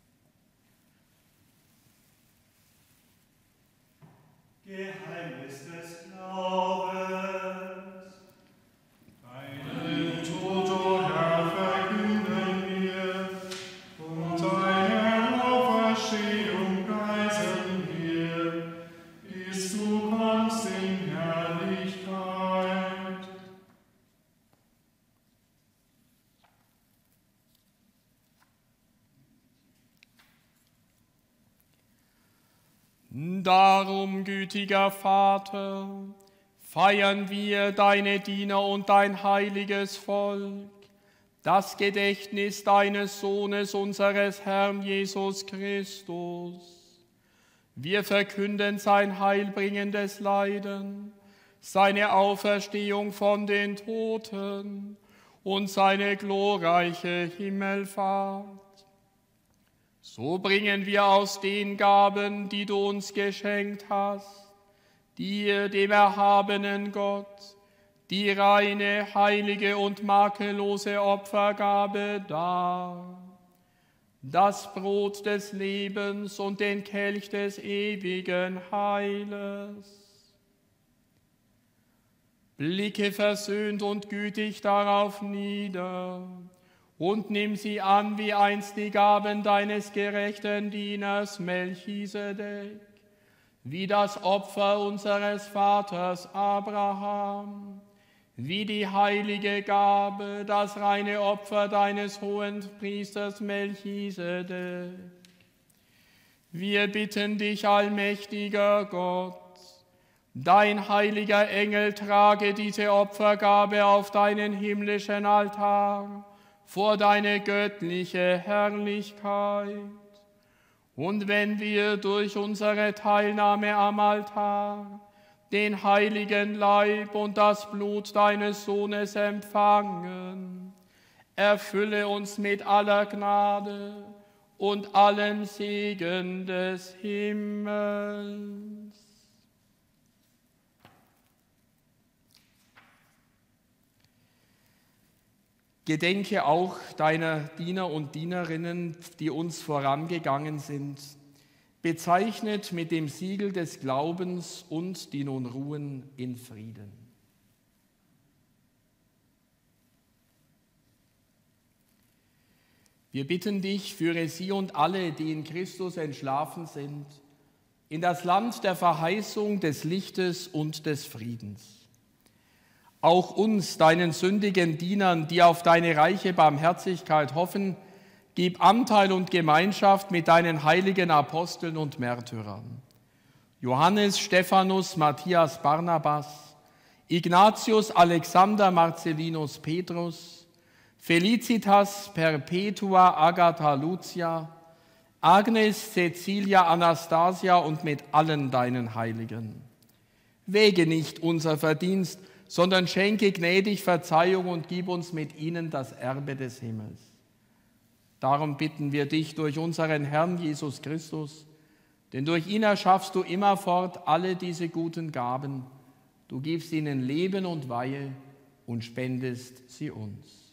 Geheimnis Darum, gütiger Vater, feiern wir deine Diener und dein heiliges Volk, das Gedächtnis deines Sohnes, unseres Herrn Jesus Christus. Wir verkünden sein heilbringendes Leiden, seine Auferstehung von den Toten und seine glorreiche Himmelfahrt. So bringen wir aus den Gaben, die du uns geschenkt hast, dir, dem erhabenen Gott, die reine, heilige und makellose Opfergabe dar, das Brot des Lebens und den Kelch des ewigen Heiles. Blicke versöhnt und gütig darauf nieder und nimm sie an wie einst die Gaben deines gerechten Dieners Melchisedek, wie das Opfer unseres Vaters Abraham, wie die heilige Gabe, das reine Opfer deines Hohenpriesters Melchisedek. Wir bitten dich, allmächtiger Gott, dein heiliger Engel trage diese Opfergabe auf deinen himmlischen Altar vor deine göttliche Herrlichkeit. Und wenn wir durch unsere Teilnahme am Altar den heiligen Leib und das Blut deines Sohnes empfangen, erfülle uns mit aller Gnade und allem Segen des Himmels. Gedenke auch deiner Diener und Dienerinnen, die uns vorangegangen sind, bezeichnet mit dem Siegel des Glaubens und die nun ruhen in Frieden. Wir bitten dich, führe sie und alle, die in Christus entschlafen sind, in das Land der Verheißung, des Lichtes und des Friedens. Auch uns, deinen sündigen Dienern, die auf deine reiche Barmherzigkeit hoffen, gib Anteil und Gemeinschaft mit deinen heiligen Aposteln und Märtyrern. Johannes, Stephanus, Matthias, Barnabas, Ignatius, Alexander, Marcellinus, Petrus, Felicitas, Perpetua, Agatha, Lucia, Agnes, Cecilia, Anastasia und mit allen deinen Heiligen. Wäge nicht unser Verdienst, sondern schenke gnädig Verzeihung und gib uns mit ihnen das Erbe des Himmels. Darum bitten wir dich durch unseren Herrn Jesus Christus, denn durch ihn erschaffst du immerfort alle diese guten Gaben. Du gibst ihnen Leben und Weihe und spendest sie uns.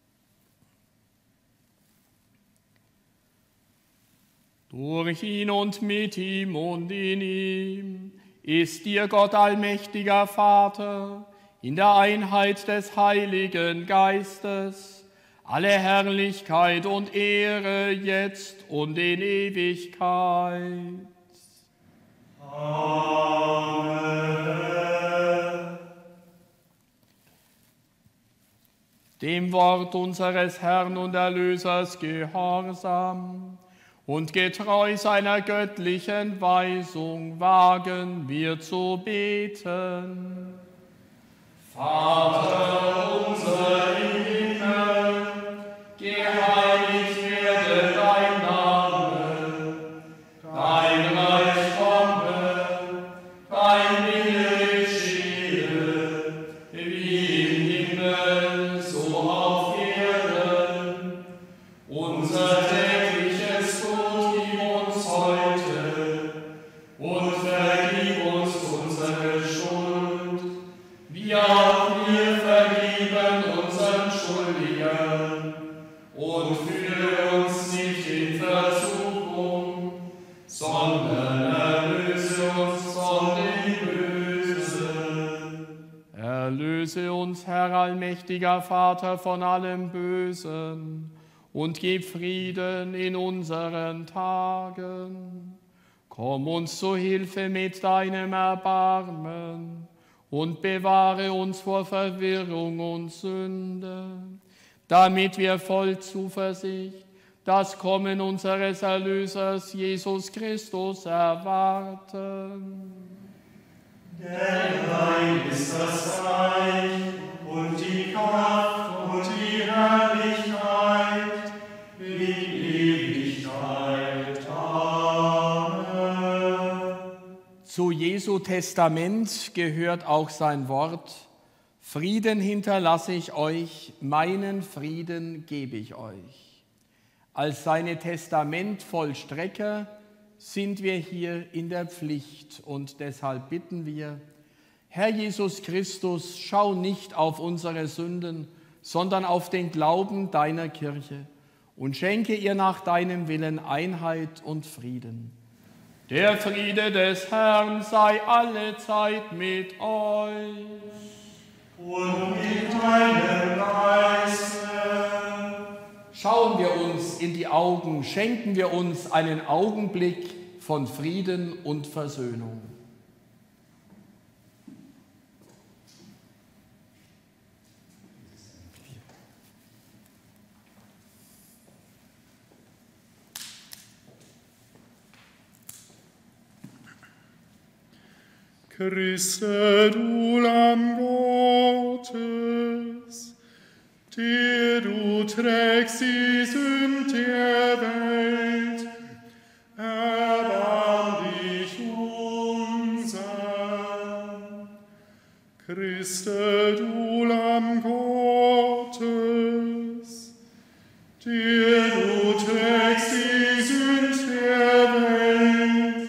Durch ihn und mit ihm und in ihm ist dir Gott allmächtiger Vater, in der Einheit des Heiligen Geistes, alle Herrlichkeit und Ehre jetzt und in Ewigkeit. Amen. Dem Wort unseres Herrn und Erlösers gehorsam und getreu seiner göttlichen Weisung wagen wir zu beten. Vater unser im Himmel, geheiligt werde dein Name, dein Reich komme, dein Wille geschehe, wie im Himmel, so auf Erden. Unser tägliches Brot gib uns heute und vergib uns unsere Schuld, wie auch wir vergeben unseren Schuldigern, und führe uns nicht in Versuchung, sondern erlöse uns von dem Bösen. Erlöse uns, Herr allmächtiger Vater, von allem Bösen und gib Frieden in unseren Tagen. Komm uns zu Hilfe mit deinem Erbarmen und bewahre uns vor Verwirrung und Sünde, damit wir voll Zuversicht das Kommen unseres Erlösers Jesus Christus erwarten. Denn dein ist das Reich und die Kraft und die Herrlichkeit in Ewigkeit. Amen. Zu Jesu Testament gehört auch sein Wort: Frieden hinterlasse ich euch, meinen Frieden gebe ich euch. Als seine Testamentvollstrecker sind wir hier in der Pflicht und deshalb bitten wir: Herr Jesus Christus, schau nicht auf unsere Sünden, sondern auf den Glauben deiner Kirche und schenke ihr nach deinem Willen Einheit und Frieden. Der Friede des Herrn sei allezeit mit euch. Und mit deinem Geiste. Schauen wir uns in die Augen, schenken wir uns einen Augenblick von Frieden und Versöhnung. Christe, du Lamm Gottes, der du trägst die Sünd der Welt, erbarm dich unser. Christe, du Lamm Gottes, der du trägst die Sünd der Welt,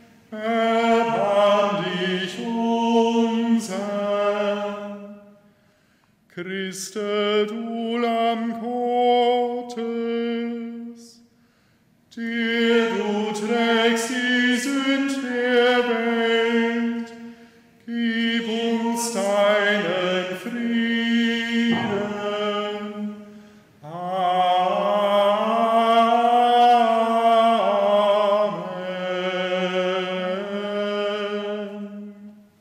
erbarm dich unser. Christe, du Lamm Gottes, der du trägst die Sünd der Welt, gib uns deinen Frieden. Amen.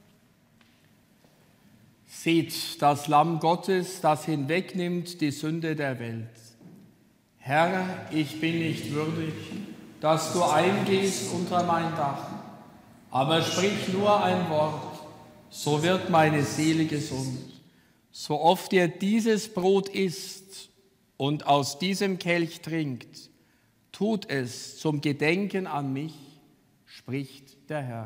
Seht das Lamm Gottes, das hinwegnimmt die Sünde der Welt. Herr, ich bin nicht würdig, dass du eingehst unter mein Dach, aber sprich nur ein Wort, so wird meine Seele gesund. So oft ihr dieses Brot isst und aus diesem Kelch trinkt, tut es zum Gedenken an mich, spricht der Herr.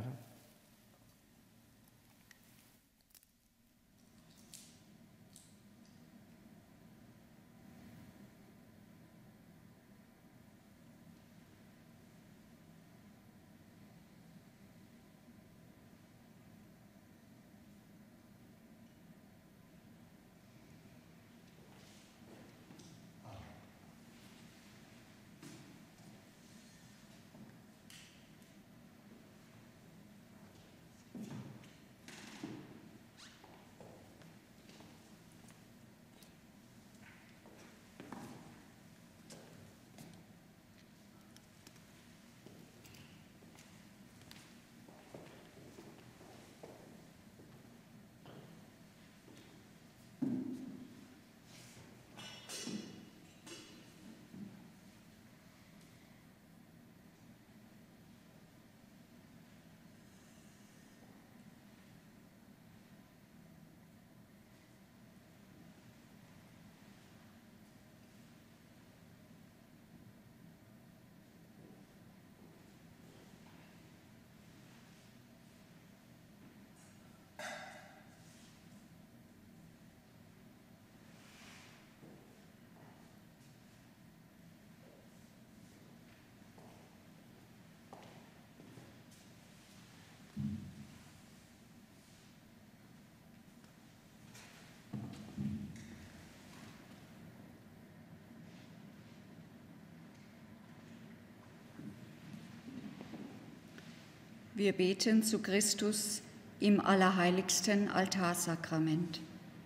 Wir beten zu Christus im allerheiligsten Altarsakrament.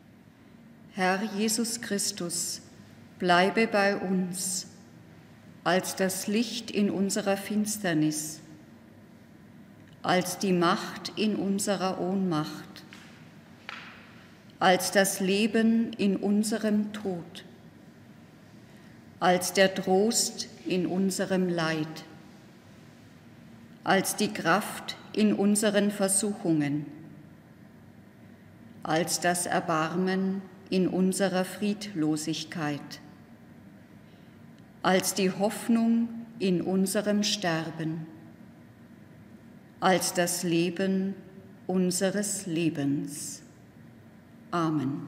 Herr Jesus Christus, bleibe bei uns als das Licht in unserer Finsternis, als die Macht in unserer Ohnmacht, als das Leben in unserem Tod. als der Trost in unserem Leid, als die Kraft in unseren Versuchungen, als das Erbarmen in unserer Friedlosigkeit, als die Hoffnung in unserem Sterben, als das Leben unseres Lebens. Amen.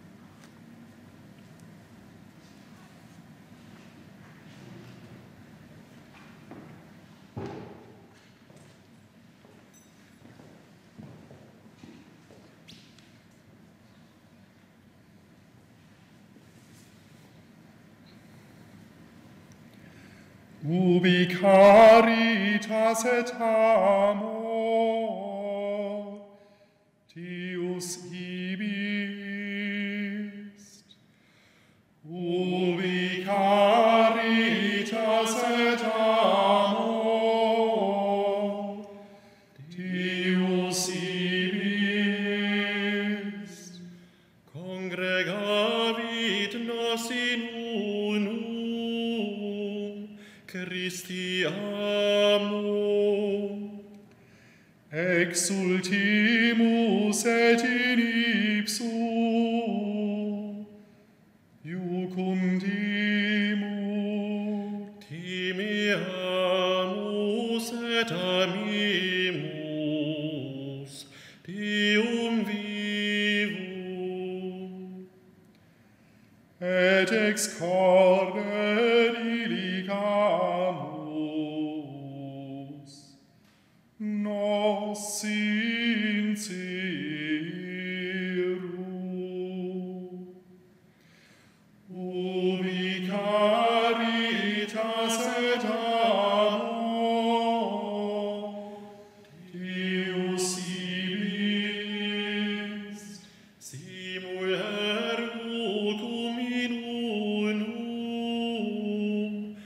Ubi caritas et amor, Deus ibist. Ubi caritas et amor, Deus ibist. Congregavit nos in unum, Christi amor. Exultimus et in ipsu iucundimur. Timeamus et amimus Deum vivum. Et ex corde diligamus nos sincerum. Ubi caritas et amor, Deus ibist. Simul ergucum in unum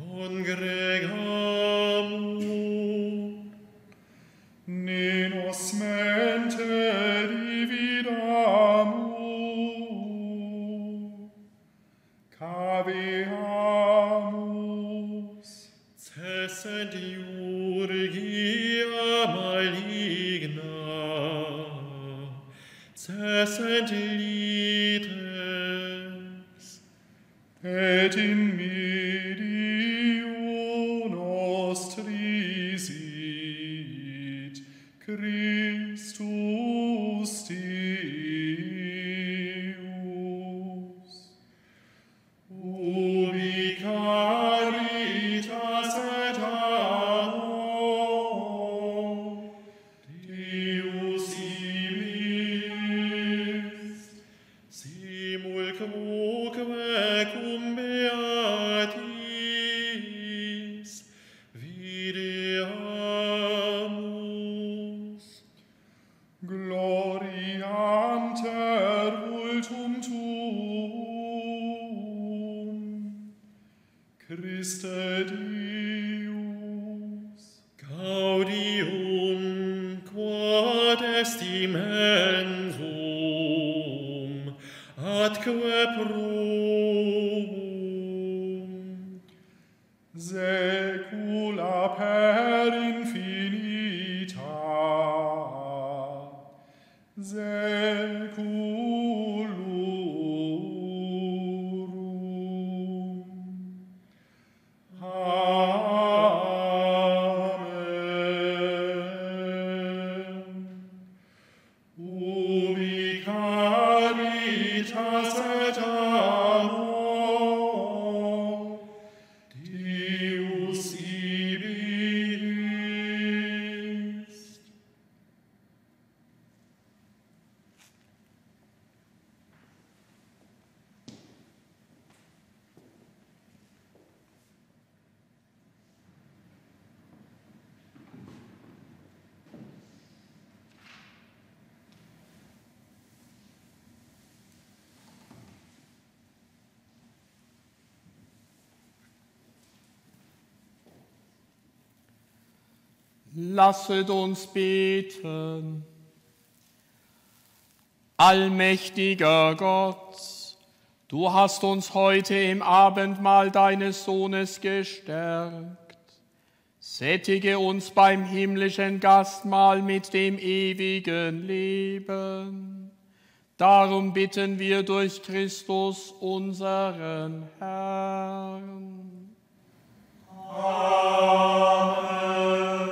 congregamur. Ne nos mente dividamur, caveamus. Cessent iurgia maligna, cessent lites, et in medio nostri sit Christus Deus. Ubi caritas et amor, Deus ibist. Simul quoque cum beatis videamus. Glorianter vultum tuum, Christe Deus. Gaudium quod est immensum, atque probum, saecula per infinita, saeculorum. Amen. Ubi caritas et amor, Deus ibist. Lasset uns beten. Allmächtiger Gott, Du hast uns heute im Abendmahl deines Sohnes gestärkt. Sättige uns beim himmlischen Gastmahl mit dem ewigen Leben. Darum bitten wir durch Christus, unseren Herrn. Amen.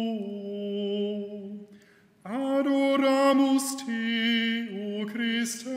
Adoramus te, o Christe